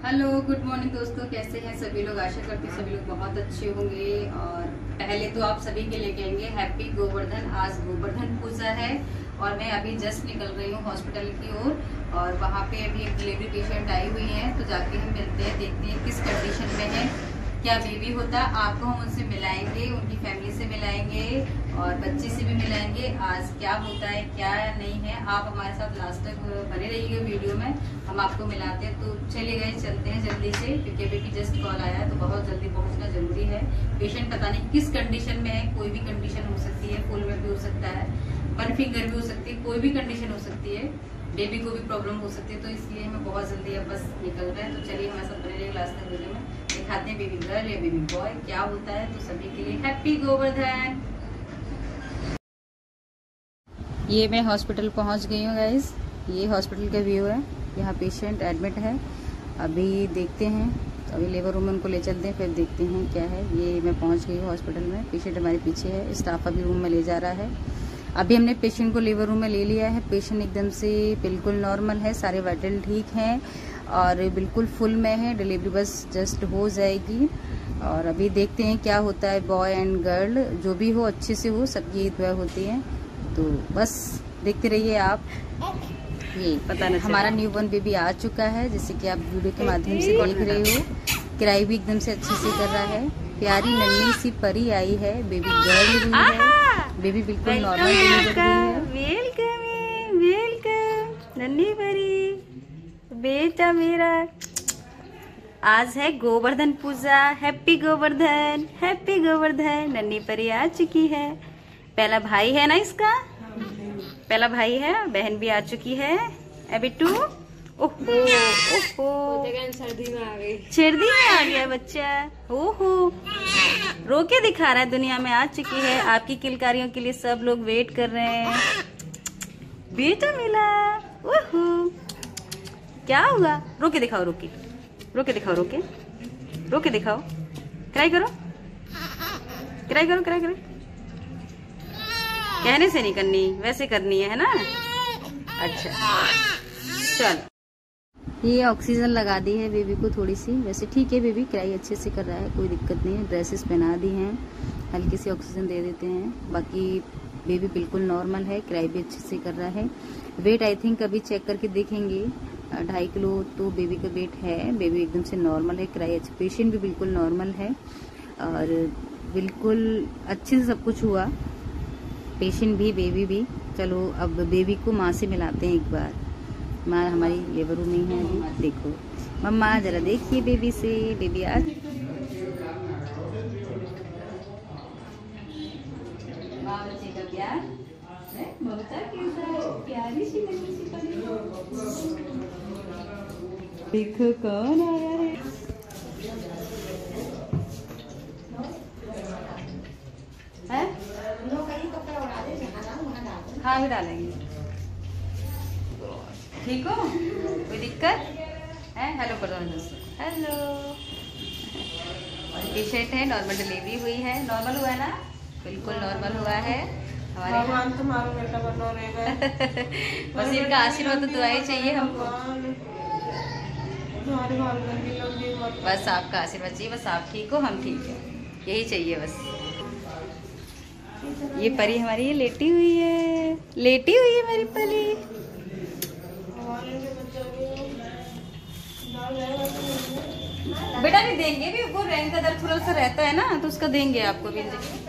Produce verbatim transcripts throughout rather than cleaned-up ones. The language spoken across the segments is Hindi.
हेलो गुड मॉर्निंग दोस्तों, कैसे हैं सभी लोग। आशा करती हूँ सभी लोग बहुत अच्छे होंगे। और पहले तो आप सभी के लिए कहेंगे हैप्पी गोवर्धन। आज गोवर्धन पूजा है और मैं अभी जस्ट निकल रही हूँ हॉस्पिटल की ओर और, और वहाँ पे अभी एक डिलीवरी पेशेंट आई हुई है, तो जाके हम मिलते हैं, देखते हैं किस कंडीशन में है, क्या बेबी होता है। आपको हम उनसे मिलाएंगे, उनकी फैमिली से मिलाएंगे और बच्चे से भी मिलाएंगे। आज क्या होता है क्या नहीं है, आप हमारे साथ लास्ट तक बने रहिएगा वीडियो में, हम आपको मिलाते हैं। तो चलिए गए चलते हैं जल्दी से, क्योंकि अभी भी जस्ट कॉल आया है तो बहुत जल्दी पहुंचना जरूरी है। पेशेंट पता नहीं किस कंडीशन में है, कोई भी कंडीशन हो सकती है, फुल में भी हो सकता है, वन फिंगर भी हो सकती है, कोई भी कंडीशन हो सकती है, बेबी को भी प्रॉब्लम हो सकती है। तो इसलिए हमें बहुत जल्दी अब बस निकल रहे हैं। तो चलिए हमारे साथ बने रहिए लास्ट तक वीडियो में, दिखाते हैं बेबी गर्ल या बेबी बॉय क्या होता है। तो सभी के लिए हैप्पी गोवर्धन। ये मैं हॉस्पिटल पहुंच गई हूँ गाइस, ये हॉस्पिटल का व्यू है। यहाँ पेशेंट एडमिट है, अभी देखते हैं, तो अभी लेबर रूम में उनको ले चलते हैं, फिर देखते हैं क्या है। ये मैं पहुंच गई हूँ हॉस्पिटल में, पेशेंट हमारे पीछे है, स्टाफ अभी रूम में ले जा रहा है। अभी हमने पेशेंट को लेबर रूम में ले लिया है। पेशेंट एकदम से बिल्कुल नॉर्मल है, सारे वाइटल ठीक हैं और बिल्कुल फुल में है। डिलीवरी बस जस्ट हो जाएगी और अभी देखते हैं क्या होता है। बॉय एंड गर्ल जो भी हो अच्छे से हो, सबकी दुआ होती है। तो बस देखते रहिए आप। ये पता नहीं हमारा न्यू बॉर्न बेबी आ चुका है, जैसे कि आप वीडियो के माध्यम से देख रहे हो। किराई भी एकदम से अच्छे से कर रहा है। प्यारी नन्ही सी परी आई है, बेबी गर्ल हुई है, बेबी बिल्कुल नॉर्मल डिलीवरी है। वेलकम वेलकम नन्ही परी बेटा मेरा। आज है गोवर्धन पूजा, हैप्पी गोवर्धन हैप्पी गोवर्धन। नन्ही परी आ चुकी है, पहला भाई है ना इसका, पहला भाई है, बहन भी आ चुकी है। अभी टू ओहो ओहो सर्दी में आ गई, सर्दी में आ गया बच्चा। ओहो रो के दिखा रहा है, दुनिया में आ चुकी है। आपकी किलकारियों के लिए सब लोग वेट कर रहे हैं। बेटा मिला, ओहो क्या हुआ, रो के दिखाओ, रो के रो के दिखाओ, रो के रो के दिखाओ, क्राई करो क्राई करो क्राई करो। कहने से नहीं करनी, वैसे करनी है, है ना। अच्छा चल, ये ऑक्सीजन लगा दी है बेबी को थोड़ी सी, वैसे ठीक है, बेबी क्राई अच्छे से कर रहा है, कोई दिक्कत नहीं है। ड्रेसेस पहना दी हैं, हल्की सी ऑक्सीजन दे देते हैं। बाकी बेबी बिल्कुल नॉर्मल है, क्राई भी अच्छे से कर रहा है। वेट आई थिंक अभी चेक करके देखेंगे, ढाई किलो तो बेबी का वेट है। बेबी एकदम से नॉर्मल है, क्राई अच्छे, पेशेंट भी बिल्कुल नॉर्मल है और बिल्कुल अच्छे से सब कुछ हुआ, पेशेंट भी बेबी भी। चलो अब बेबी को माँ से मिलाते हैं एक बार। माँ हमारी लेबर रूम में है अभी, देखो मम्मा जरा देखिए बेबी से, बेबी आज बच्चे का प्यार, प्यारी सी देखो कौन आया है। है? हाँ भी डालेंगे। ठीक हो, कोई दिक्कत है? हेलो कर दो दोस्तों, हेलो। और पेशेंट है, नॉर्मल डिलीवरी हुई है, नॉर्मल हुआ है ना, बिल्कुल नॉर्मल हुआ है हमारे। तुम्हारा बेटा बनो रहेगा। बस इनका आशीर्वाद तो दुआएं चाहिए हमको, बस आपका आशीर्वाद चाहिए, बस आप ठीक हो हम ठीक है, यही चाहिए बस। ये परी हमारी लेटी हुई है, लेटी हुई है मेरी परी। बेटा भी देंगे भी, वो रैन का दर्द थोड़ा सा रहता है ना, तो उसका देंगे आपको भी इंजेक्शन।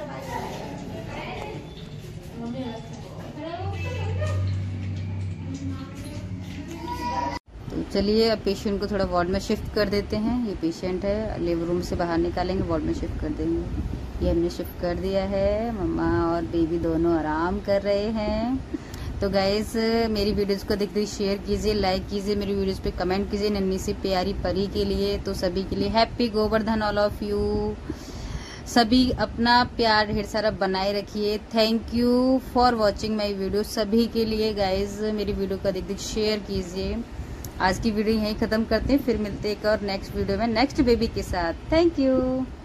तो चलिए अब पेशेंट को थोड़ा वार्ड में शिफ्ट कर देते हैं। ये पेशेंट है, लेबर रूम से बाहर निकालेंगे, वार्ड में शिफ्ट कर देंगे। ये हमने शिफ्ट कर दिया है, मम्मा और बेबी दोनों आराम कर रहे हैं। तो गाइज मेरी वीडियोस को देखते ही शेयर कीजिए, लाइक कीजिए, मेरी वीडियोस पे कमेंट कीजिए नन्ही सी प्यारी परी के लिए। तो सभी के लिए happy Govardhan all of you. सभी अपना प्यार ढेर सारा बनाए रखिए। Thank you for watching my video. सभी के लिए गाइज मेरी वीडियो को देखते शेयर कीजिए। आज की वीडियो यहीं खत्म करते हैं, फिर मिलते हैं एक और नेक्स्ट वीडियो में नेक्स्ट बेबी के साथ। Thank you.